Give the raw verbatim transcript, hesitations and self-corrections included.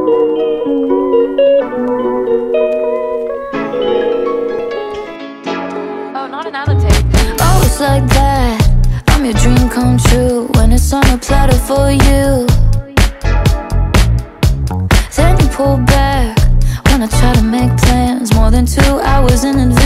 Oh, not another tape. Oh, it's like that. I'm your dream come true when it's on a platter for you. Then you pull back when I try to make plans more than two hours in advance.